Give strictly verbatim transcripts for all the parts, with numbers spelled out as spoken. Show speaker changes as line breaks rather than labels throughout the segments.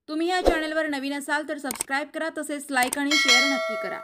तुम्ही या चॅनलवर नवीन असाल तर सबस्क्राइब करा, तसेच लाईक आणि शेअर नक्की करा।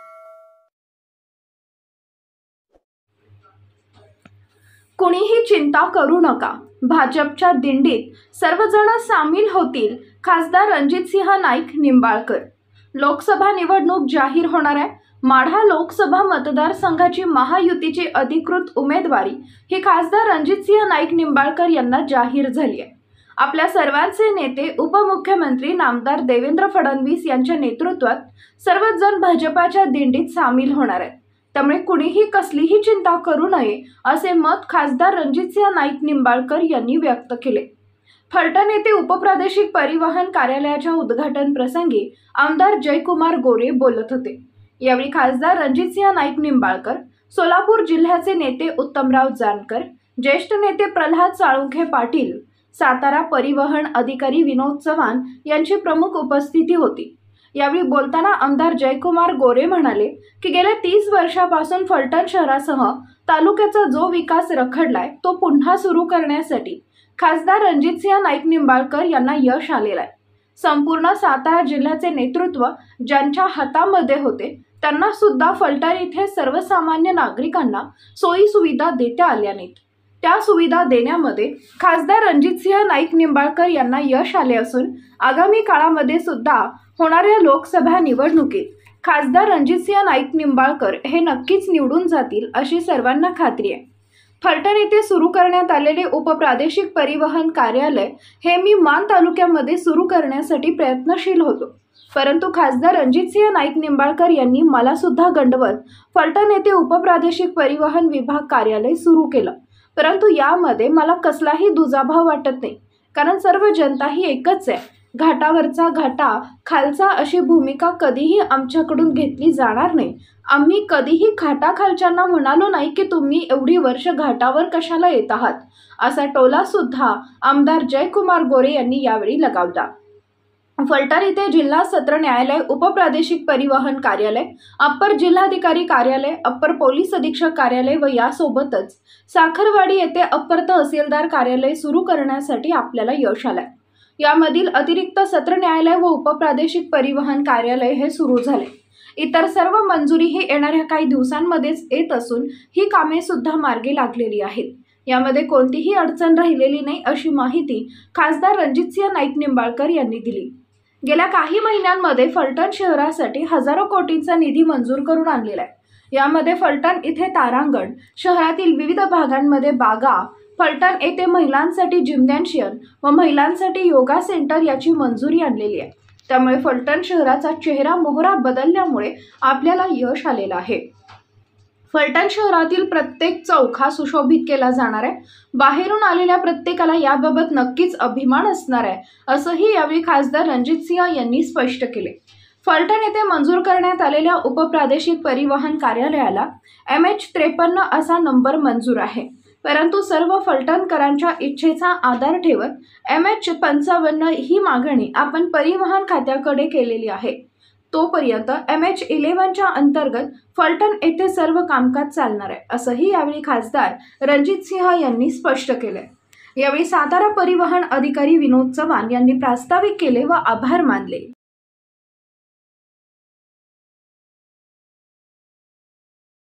कुणीही चिंता करू नका, भाजपच्या दिंडीत सर्वजण सामील होतील। खासदार रणजितसिंह नाईक निंबाळकर। लोकसभा निवडणूक जाहीर होणार आहे। माढा लोकसभा मतदारसंघाची महायुतीची अधिकृत उमेदवारी ही खासदार रणजितसिंह नाईक निंबाळकर यांना जाहीर झाली आहे। आपल्या सर्वांचे नेते उपमुख्यमंत्री नामदार देवेंद्र फडणवीस यांच्या नेतृत्वात सर्वच जण भाजपाच्या दिंडीत सामील होणार आहेत। त्यामुळे कुणीही कसलीही चिंता करू नये असे मत खासदार रणजितसिंह नाईक निंबाळकर यांनी व्यक्त केले। फलटण येथे उपप्रादेशिक परिवहन कार्यालयाच्या उद्घाटन प्रसंगी आमदार जयकुमार गोरे बोलत होते। यावेळी खासदार रणजितसिंह नाईक निंबाळकर, सोलापूर जिल्ह्याचे नेते उत्तमराव जानकर, ज्येष्ठ नेते प्रल्हाद साळुंखे पाटील, सातारा परिवहन अधिकारी विनोद चव्हाण यांची प्रमुख उपस्थिती होती। यावेळी बोलताना आमदार जयकुमार गोरे म्हणाले की गेल्या तीस वर्षापासून फलटण शहरासह तालुक्याचा जो विकास रखडलाय तो पुन्हा सुरू करण्यासाठी खासदार रणजितसिंह नाईक निंबाळकर यांना यश आलेलं आहे। संपूर्ण सातारा जिल्ह्याचे नेतृत्व ज्यांच्या हातामध्ये होते त्यांना सुद्धा फलटण इथे सर्वसामान्य नागरिकांना सोयी सुविधा देता आल्या नाहीत। त्या सुविधा देण्यामध्ये खासदार रणजितसिंह नाईक निंबाळकर यांना यश आले असून आगामी काळामध्ये सुद्धा होणाऱ्या लोकसभा निवडणुकीत खासदार रणजितसिंह नाईक निंबाळकर हे नक्कीच निवडून जातील अशी सर्वांना खात्री आहे। फलटण येथे सुरू करण्यात आलेले उपप्रादेशिक परिवहन कार्यालय हे मी मान तालुक्यामध्ये सुरू करण्यासाठी प्रयत्नशील होतो, परंतु खासदार रणजितसिंह नाईक निंबाळकर यांनी मला सुद्धा गंडवत फलटण येथे उपप्रादेशिक परिवहन विभाग कार्यालय सुरू केलं। परंतु यामध्ये मला कसलाही दुजाभाव वाटत नाही, कारण सर्व जनता ही एकच आहे। घाटावरचा घाटा खालचा अशी भूमिका कधीही आमच्याकडून घेतली जाणार नाही। आम्ही कधीही घाटाखालच्यांना म्हणालो नाही की तुम्ही एवढी वर्ष घाटावर कशाला येत आहात, असा टोला सुद्धा आमदार जयकुमार गोरे यांनी यावेळी लगावला। फलटण येथे जिल्हा सत्र न्यायालय, उपप्रादेशिक परिवहन कार्यालय, अप्पर जिल्हाधिकारी कार्यालय, अप्पर पोलीस अधीक्षक कार्यालय व यासोबतच साखरवाडी येथे अप्पर तहसीलदार कार्यालय सुरू करण्यासाठी आपल्याला यश आलंय। यामधील अतिरिक्त सत्र न्यायालय व उपप्रादेशिक परिवहन कार्यालय हे सुरू झाले। इतर सर्व मंजुरी ही येणाऱ्या काही दिवसांमध्येच येत असून ही कामे सुद्धा मार्गी लागलेली आहेत। यामध्ये कोणतीही अडचण राहिलेली नाही अशी माहिती खासदार रणजितसिंह नाईक निंबाळकर यांनी दिली। गेल्या काही महिन्यांमध्ये फलटण शहरासाठी हजारो कोटींचा निधी मंजूर करून आणलेला आहे। यामध्ये फलटण इथे तारांगण, शहरातील विविध भागांमध्ये बागा, फलटण येथे महिलांसाठी जिम्नॅशियम व महिलांसाठी योगा सेंटर याची मंजुरी आणलेली आहे। त्यामुळे फलटण शहराचा चेहरा मोहरा बदलल्यामुळे आपल्याला यश आलेलं आहे। फलटण शहरातील प्रत्येक चौक हा सुशोभित केला जाणार आहे। बाहेरून आलेल्या प्रत्येकाला याबाबत नक्कीच अभिमान असणार आहे, असंही यावेळी खासदार रणजितसिंह यांनी स्पष्ट केले। फलटण येथे मंजूर करण्यात आलेल्या उपप्रादेशिक परिवहन कार्यालयाला एम एच त्रेपन्न असा नंबर मंजूर आहे, परंतु सर्व फलटणकरांच्या इच्छेचा आधार ठेवत एम एच पंचावन्न ही मागणी आपण परिवहन खात्याकडे केलेली आहे। तोपर्यंत एम एच इलेव्हनच्या अंतर्गत फलटण येथे सर्व कामकाज चालणार आहे, असंही यावेळी खासदार रणजितसिंह यांनी स्पष्ट केले। यावेळी सातारा परिवहन अधिकारी विनोद चव्हाण यांनी प्रास्ताविक केले व आभार मानले।